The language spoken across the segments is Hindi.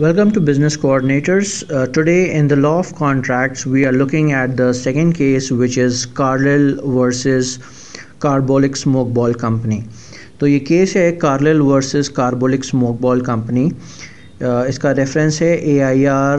Welcome to Business Coordinators. Today in the law of contracts, we are looking at the second case, which is Carlill versus Carbolic Smoke Ball Company. तो ये केस है Carlill versus Carbolic Smoke Ball Company. इसका रेफरेंस है A.I.R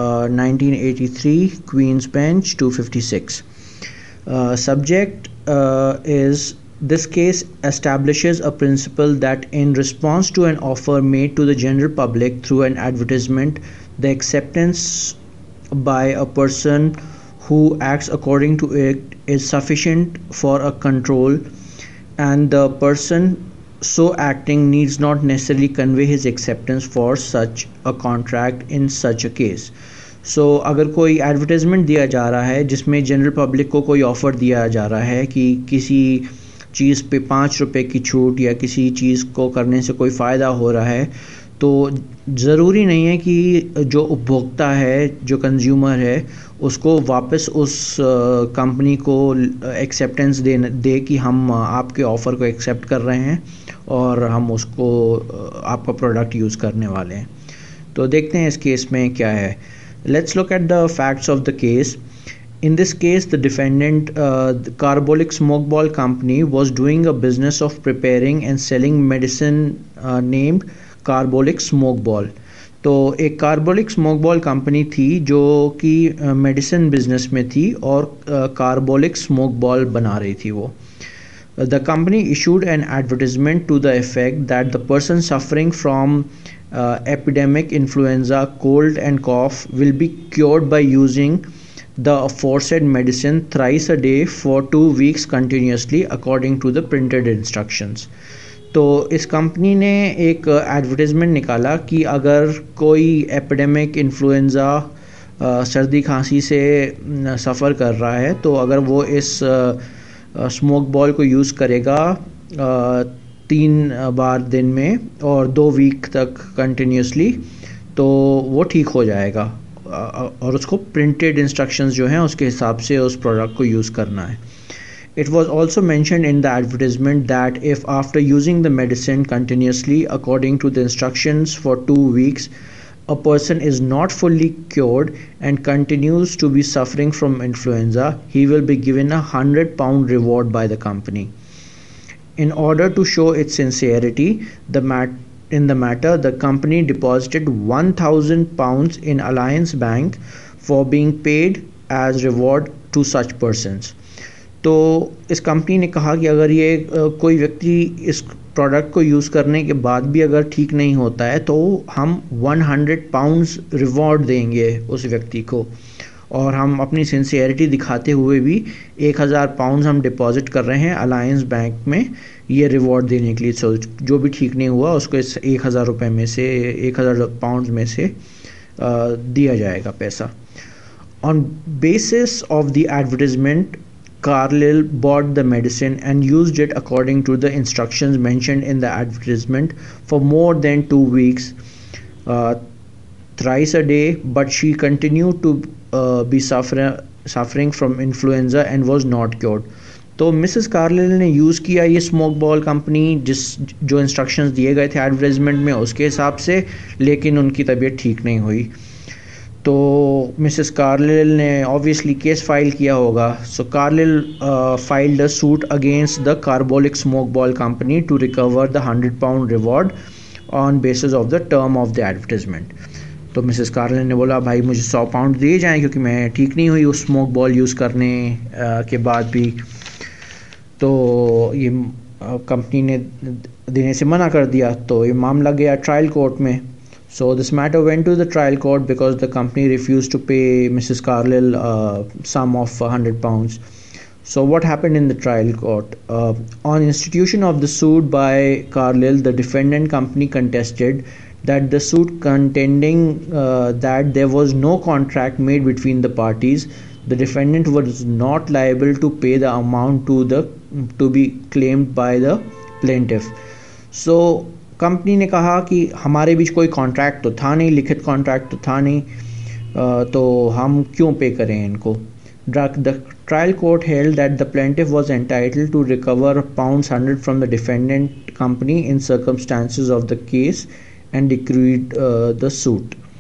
1983 Queen's Bench 256. Subject is this case establishes a principle that in response to an offer made to the general public through an advertisement, the acceptance by a person who acts according to it is sufficient for a control, and the person so acting needs not necessarily convey his acceptance for such a contract in such a case. So अगर कोई एडवर्टाइजमेंट दिया जा रहा है जिसमें जनरल पब्लिक को कोई ऑफ़र दिया जा रहा है कि किसी चीज़ पे 5 रुपए की छूट या किसी चीज़ को करने से कोई फ़ायदा हो रहा है, तो ज़रूरी नहीं है कि जो उपभोक्ता है, जो कंज्यूमर है, उसको वापस उस कंपनी को एक्सेप्टेंस दे कि हम आपके ऑफ़र को एक्सेप्ट कर रहे हैं और हम उसको आपका प्रोडक्ट यूज़ करने वाले हैं. तो देखते हैं इस केस में क्या है. Let's look at the facts of the case. In this case, the defendant, the Carbolic Smoke Ball Company, was doing a business of preparing and selling medicine named Carbolic Smoke Ball. तो एक कार्बोलिक स्मोक बॉल कंपनी थी जो कि मेडिसिन बिजनेस में थी और कार्बोलिक स्मोक बॉल बना रही थी वो. The company issued an advertisement to the effect that the person suffering from epidemic influenza, cold and cough will be cured by using the aforesaid medicine thrice a day for 2 weeks continuously according to the printed instructions. तो इस कंपनी ने एक एडवर्टाइजमेंट निकाला कि अगर कोई एपिडेमिक इन्फ्लुएंज़ा सर्दी खांसी से सफ़र कर रहा है, तो अगर वो इस स्मोक बॉल को यूज़ करेगा 3 बार दिन में और 2 वीक तक कंटिन्यूसली, तो वो ठीक हो जाएगा और उसको प्रिंटेड इंस्ट्रक्शंस जो हैं उसके हिसाब से उस प्रोडक्ट को यूज़ करना है. It was also mentioned in the advertisement that if after using the medicine continuously according to the instructions for 2 weeks, a person is not fully cured and continues to be suffering from influenza, he will be given a £100 reward by the company. In order to show its sincerity, in the matter, the company deposited £1,000 in Alliance Bank for being paid as reward to such persons. तो इस कंपनी ने कहा कि अगर ये कोई व्यक्ति इस प्रोडक्ट को यूज़ करने के बाद भी अगर ठीक नहीं होता है तो हम £100 रिवॉर्ड देंगे उस व्यक्ति को, और हम अपनी सिंसियरिटी दिखाते हुए भी £1,000 हम डिपॉजिट कर रहे हैं अलायंस बैंक में ये रिवॉर्ड देने के लिए. सो जो भी ठीक नहीं हुआ उसको इस £1,000 में से £1,000 में से दिया जाएगा पैसा. On basis of the advertisement, Carlill bought the medicine and used it according to the instructions mentioned in the advertisement for more than 2 weeks, thrice a day, but she continued to be suffering from influenza and was not cured. तो मिसेस कार्लिल ने यूज़ किया ये स्मोक बॉल कंपनी जो इंस्ट्रक्शंस दिए गए थे एडवर्टाइजमेंट में उसके हिसाब से, लेकिन उनकी तबीयत ठीक नहीं हुई. तो मिसेस कार्लिल ने ऑब्वियसली केस फाइल किया होगा. So Carlill filed a suit against the carbolic smoke ball company to recover the £100 reward on basis of the term of the advertisement. तो मिसेस कार्लिल ने बोला भाई मुझे £100 दिए जाएँ क्योंकि मैं ठीक नहीं हुई उस स्मोक बॉल यूज़ करने के बाद भी. तो ये कंपनी ने देने से मना कर दिया, तो ये मामला गया ट्रायल कोर्ट में. So this matter went to the trial court because the company refused to pay Mrs. Carlill sum of £100. So what happened in the trial court? On institution of the suit by Carlill, the defendant company contested that the suit contending that there was no contract made between the parties, the defendant was not liable to pay the amount to be claimed by the plaintiff. So company ने कहा कि हमारे बीच कोई कॉन्ट्रैक्ट तो था नहीं, लिखित कॉन्ट्रैक्ट तो था नहीं, तो हम क्यों पे करें इनको. The trial court held that the plaintiff was entitled to recover £100 from the defendant company in circumstances of the case and decreed the suit.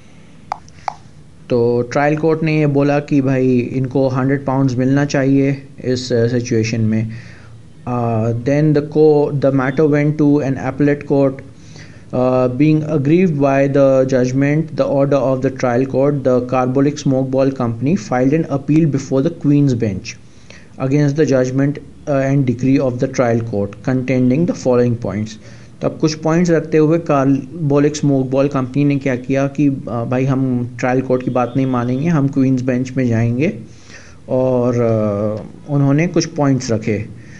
तो ट्रायल कोर्ट ने ये बोला कि भाई इनको 100 पाउंड्स मिलना चाहिए इस सिचुएशन में. Then the matter went to an appellate court. Being aggrieved by the judgment, the order of the trial court, the Carbolic Smokeball Company filed an appeal before the Queen's Bench against the judgment and decree of the trial court, containing the following points. तो अब कुछ पॉइंट्स रखते हुए कार्बोलिक स्मोकबॉल कंपनी ने क्या किया कि भाई हम ट्रायल कोर्ट की बात नहीं मानेंगे, हम क्वींस बेंच में जाएंगे. और उन्होंने कुछ पॉइंट्स रखे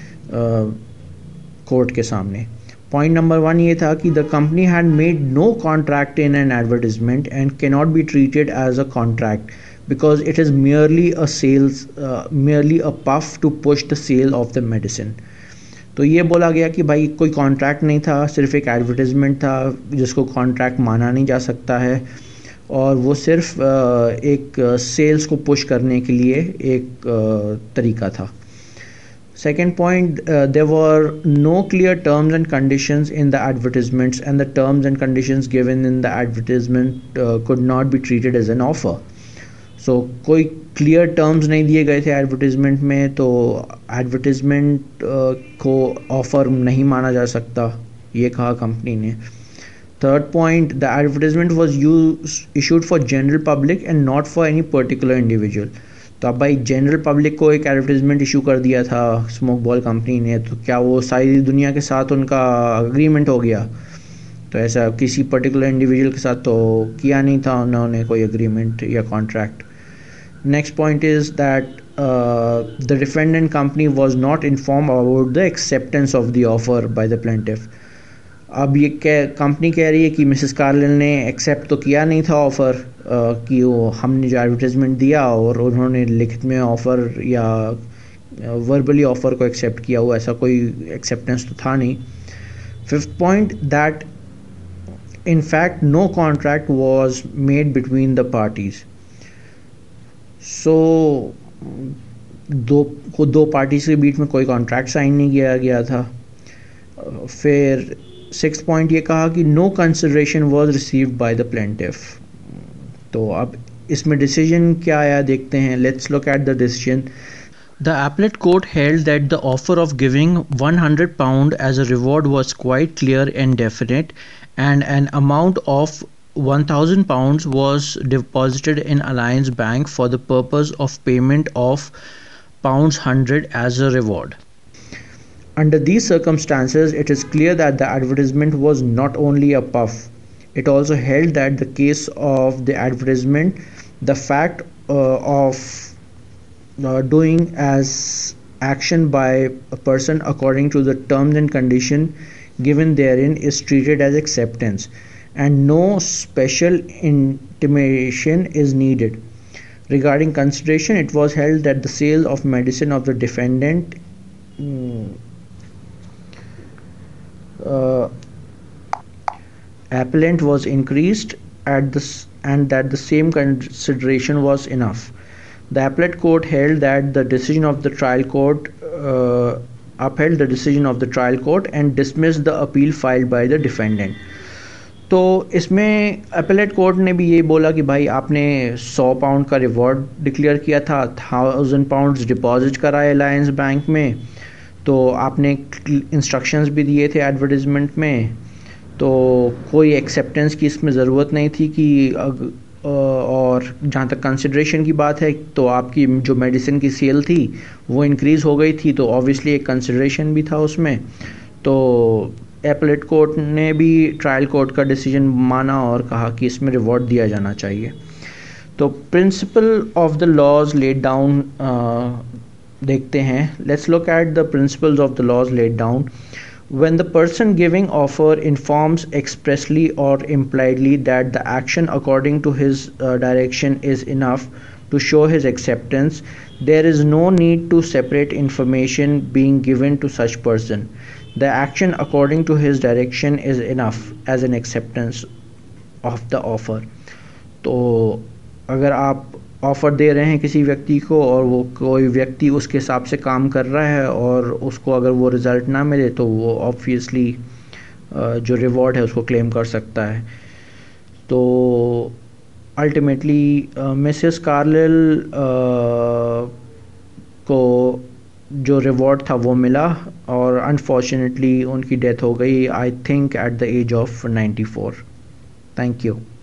कोर्ट के सामने. पॉइंट नंबर 1 ये था कि the company had made no contract in an advertisement and can not be treated as a contract because it is merely a puff to push the sale of the medicine. तो ये बोला गया कि भाई कोई कॉन्ट्रैक्ट नहीं था, सिर्फ एक एडवर्टिजमेंट था जिसको कॉन्ट्रैक्ट माना नहीं जा सकता है, और वो सिर्फ एक सेल्स को पुश करने के लिए एक तरीका था. Second point, there were no clear terms and conditions in the advertisements, and the terms and conditions given in the advertisement could not be treated as an offer. So कोई क्लियर टर्म्स नहीं दिए गए थे एडवर्टिजमेंट में, तो एडवर्टिजमेंट को ऑफ़र नहीं माना जा सकता, ये कहा कंपनी ने. Third point, the advertisement was issued for general public and not for any particular individual. तो अब भाई जनरल पब्लिक को एक एडवर्टिजमेंट इशू कर दिया था स्मोक बॉल कंपनी ने, तो क्या वो सारी दुनिया के साथ उनका अग्रीमेंट हो गया? तो ऐसा किसी पर्टिकुलर इंडिविजुअल के साथ तो किया नहीं था उन्होंने कोई अग्रीमेंट या contract. Next point is that the defendant company was not inform about the acceptance of the offer by the plaintiff. अब ये कंपनी कह रही है कि मिसेस कार्लिल ने एक्सेप्ट तो किया नहीं था ऑफ़र, कि वो हमने जो एडवर्टाइजमेंट दिया और उन्होंने लिखित में ऑफ़र या वर्बली ऑफ़र को एक्सेप्ट किया हुआ, ऐसा कोई एक्सेप्टेंस तो था नहीं. Fifth point, that in fact no contract was made between the parties. So दो पार्टीज के बीच में कोई कॉन्ट्रैक्ट साइन नहीं किया गया था. फिर सिक्स पॉइंट ये कहा कि no consideration was received by the plaintiff. तो अब इसमें डिसीजन क्या आया देखते हैं. Let's look at the decision. The appellate court held that the offer of giving £100 as a reward was quite clear and definite, and an amount of £1,000 was deposited in Alliance Bank for the purpose of payment of £100 as a reward. Under these circumstances, it is clear that the advertisement was not only a puff. It also held that the case of the advertisement, the fact of doing as action by a person according to the terms and condition given therein is treated as acceptance, and no special intimation is needed. Regarding consideration, it was held that the sale of medicine of the defendant appellant was increased at this, and that the same consideration was enough. The appellate court held that the decision of the trial court upheld the decision of the trial court and dismissed the appeal filed by the defendant. तो इसमें appellate court ने भी ये बोला कि भाई आपने 100 पाउंड का रिवॉर्ड डिक्लेयर किया था, 1000 पाउंड्स डिपॉजिट कराए अलायंस बैंक में, तो आपने इंस्ट्रक्शंस भी दिए थे एडवर्टिजमेंट में, तो कोई एक्सेप्टेंस की इसमें ज़रूरत नहीं थी कि और जहाँ तक कंसिड्रेशन की बात है, तो आपकी जो मेडिसिन की सेल थी वो इंक्रीज़ हो गई थी, तो ऑब्वियसली एक कंसिड्रेशन भी था उसमें. तो एपलेट कोर्ट ने भी ट्रायल कोर्ट का डिसीजन माना और कहा कि इसमें रिवॉर्ड दिया जाना चाहिए. तो principle of the laws laid down देखते हैं. Let's look at the principles of the laws laid down. When the person giving offer informs expressly or impliedly that the action according to his direction is enough to show his acceptance, there is no need to separate information being given to such person. The action according to his direction is enough as an acceptance of the offer. तो अगर आप ऑफ़र दे रहे हैं किसी व्यक्ति को और वो कोई व्यक्ति उसके हिसाब से काम कर रहा है और उसको अगर वो रिज़ल्ट ना मिले, तो वो ऑब्वियसली जो रिवॉर्ड है उसको क्लेम कर सकता है. तो अल्टीमेटली मिसेस कार्लिल को जो रिवॉर्ड था वो मिला, और अनफॉर्चुनेटली उनकी डेथ हो गई, I think at the age of 94। Thank you.